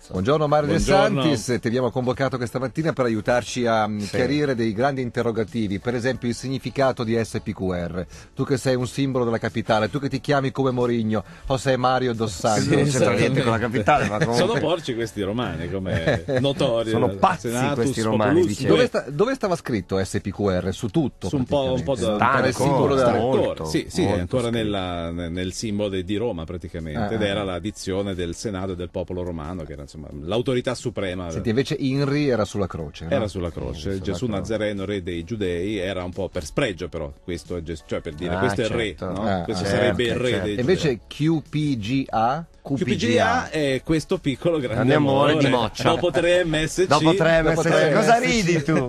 Buongiorno Mario De Buongiorno. Santis, ti abbiamo convocato questa mattina per aiutarci a chiarire dei grandi interrogativi, per esempio il significato di SPQR. Tu che sei un simbolo della capitale, tu che ti chiami come Mourinho o sei Mario Dos Santos. Non c'entra niente con la capitale, ma comunque... Sono porci questi romani, come notorio. Sono pazzi Senatus questi romani, Populus. dicevo. Dove stava scritto SPQR? Su tutto? Su un po' praticamente. Era il stanco, simbolo della... molto, Sì, è molto ancora scritto. nel simbolo di Roma praticamente, ed era la dizione del Senato e del popolo romano, che era insomma l'autorità suprema. Senti, invece INRI era sulla croce, no? Era sulla croce, Gesù Nazareno, re dei giudei, era un po' per spregio, però questo è cioè per dire questo è il re, certo. no? Questo certo, sarebbe il re certo. dei E invece QPGA? QPGA è questo piccolo grande Grande amore amore di Moccia. dopo 3 MSC. Dopo 3 dopo MSC, tre cosa MSC. ridi tu?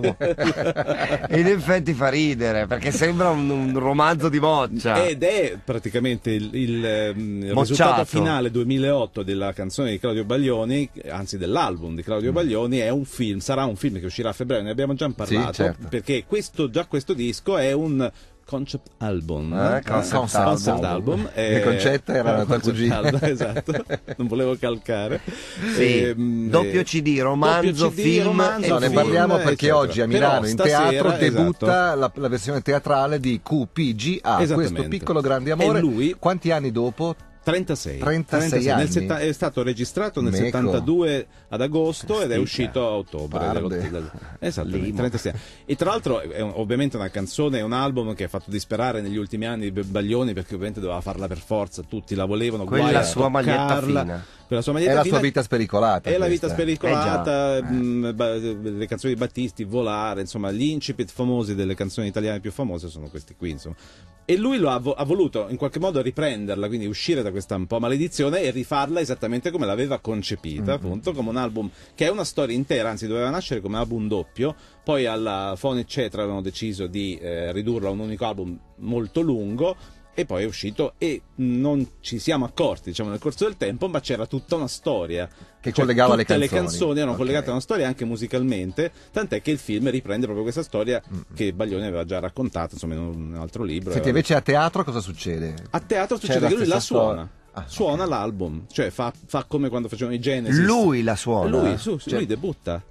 E in effetti fa ridere, perché sembra un romanzo di Moccia. Ed è praticamente il Mocciato. risultato finale 2008 della canzone di Claudio Baglioni, anzi dell'album di Claudio Baglioni. È un film, sarà un film che uscirà a febbraio, ne abbiamo già parlato, Sì, certo. perché questo disco è un concept album, Concept album. Il concetto era la tua concept cugina. album, esatto, non volevo calcare. Sì, doppio CD, romanzo, doppio CD, film romanzo, e No, ne film, parliamo perché eccetera. oggi a Milano Però in stasera, teatro debutta esatto. la versione teatrale di QPGA, questo Esattamente. piccolo grande amore. E lui- Quanti anni dopo? 36 anni. È stato registrato nel Meco. 72 ad agosto ed è Stica. uscito a ottobre Parde. esattamente, Limo. 36 anni. E tra l'altro è ovviamente una canzone, è un album che ha fatto disperare negli ultimi anni Baglioni, perché ovviamente doveva farla per forza, tutti la volevano, Quella guai a sua maglietta toccarla. fina. Quella sua È maglietta la fina sua vita spericolata. è la vita questa. spericolata, le canzoni di Battisti, Volare, insomma gli incipit famosi delle canzoni italiane più famose sono questi qui, insomma. E lui ha voluto in qualche modo riprenderla, quindi uscire da questa un po' maledizione e rifarla esattamente come l'aveva concepita, appunto, come un album che è una storia intera, anzi doveva nascere come album doppio, poi alla Fone eccetera avevano deciso di ridurlo a un unico album molto lungo. E poi è uscito e non ci siamo accorti, diciamo, nel corso del tempo, ma c'era tutta una storia Che collegava tutte le le canzoni erano Ok. collegate a una storia anche musicalmente, tant'è che il film riprende proprio questa storia che Baglioni aveva già raccontato, insomma, in un altro libro. Senti, invece a teatro cosa succede? A teatro C'è succede la che lui la stessa storia. suona. Ah, Suona l'album, cioè fa come quando facevano i Genesis. Lui la suona. Lui, Cioè- lui debutta.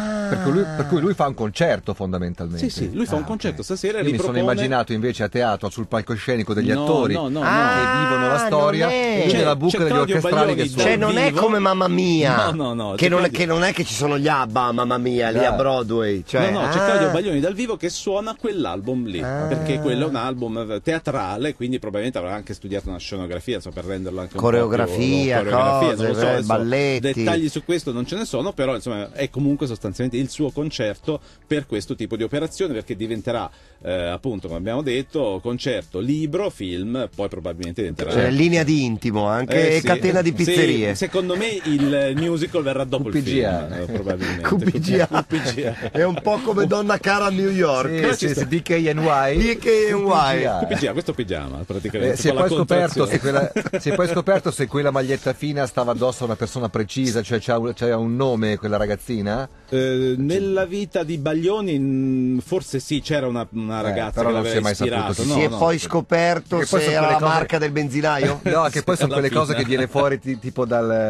Per cui lui fa un concerto fondamentalmente. Sì, lui fa un concerto stasera e Io mi sono ripropone. immaginato invece a teatro sul palcoscenico degli No, attori no, no, che no. vivono la storia non è. e lui nella buca C'è degli Claudio orchestrali Baglioni che suona. Cioè non è vivo? come Mamma Mia, No, che, non è, c'è che non è che ci sono gli ABBA, Mamma Mia, lì a Broadway. Cioè, no, c'è Claudio Baglioni dal vivo che suona quell'album lì, perché quello è un album teatrale, quindi probabilmente avrà anche studiato una scenografia, so, per renderlo anche Coreografia, un po' più cose, non lo so, adesso balletti. dettagli su questo non ce ne sono, però insomma è comunque sostanzialmente il suo concerto per questo tipo di operazione, perché diventerà appunto, come abbiamo detto, concerto, libro, film, poi probabilmente diventerà Cioè, linea di intimo anche e sì. catena di pizzerie. Sì, secondo me il musical verrà dopo il QPGA. film, probabilmente. QPGA. QPGA. È un po' come Donna Cara a New York. Sì, sì, DKNY. DKNY. QPGA, questo pigiama praticamente. Si è, con la poi scoperto contrazione. si è poi scoperto se quella maglietta fina stava addosso a una persona precisa, cioè c'ha un nome quella ragazzina? Nella vita di Baglioni forse sì, c'era una ragazza però che non si è l'aveva mai ispirato. saputo. Si è poi scoperto Che poi se sono era quelle la cose- marca del benzinaio? No, che poi sono Alla quelle cose fine. che viene fuori tipo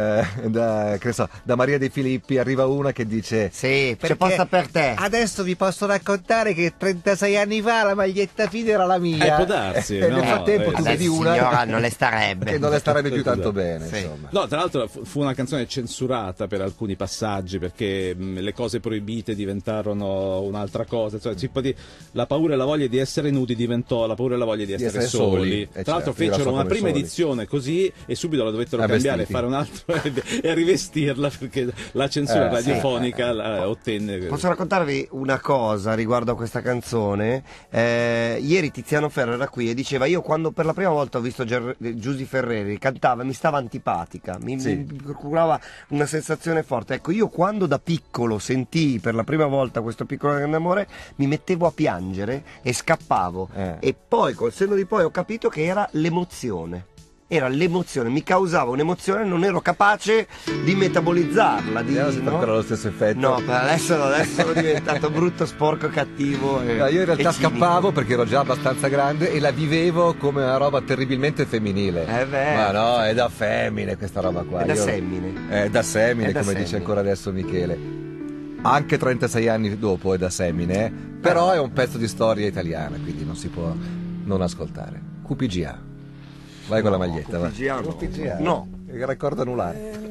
che ne so, da Maria De Filippi arriva una che dice Sì, c'è posta per te. adesso vi posso raccontare che 36 anni fa la maglietta fine era la mia. può darsi, E no, nel frattempo tu adesso, vedi una signora, non le starebbe. che non le starebbe più tanto Esatto. bene, Sì. insomma. No, tra l'altro fu una canzone censurata per alcuni passaggi perché le cose proibite diventarono un'altra cosa. Cioè, la paura e la voglia di essere nudi diventò la paura e la voglia di essere soli. Tra l'altro certo, io la so fecero una come prima soli. edizione così e subito la dovettero A cambiare vestiti. e fare un altro e rivestirla perché la censura Sì. radiofonica la ottenne. Posso raccontarvi una cosa riguardo a questa canzone? Ieri Tiziano Ferro era qui e diceva: io quando per la prima volta ho visto Giusy Ferreri cantava mi stava antipatica, mi procurava una sensazione forte. Ecco, io quando da piccolo sentii per la prima volta questo piccolo grande amore mi mettevo a piangere e scappavo e poi col senno di poi ho capito che era l'emozione. era l'emozione, mi causava un'emozione, non ero capace di metabolizzarla. Vediamo se fa ancora lo stesso effetto. No, per adesso sono diventato brutto, sporco, cattivo. No, io in realtà scappavo perché ero già abbastanza grande e la vivevo come una roba terribilmente femminile. Ma no, è da femmine questa roba qua. È da semmine. È da semmine, come semmine. dice ancora adesso Michele. Anche 36 anni dopo è da semmine, però è un pezzo di storia italiana, quindi non si può non ascoltare. QPGA. Vai con la maglietta, QPGA va. no. No, il raccordo anulare.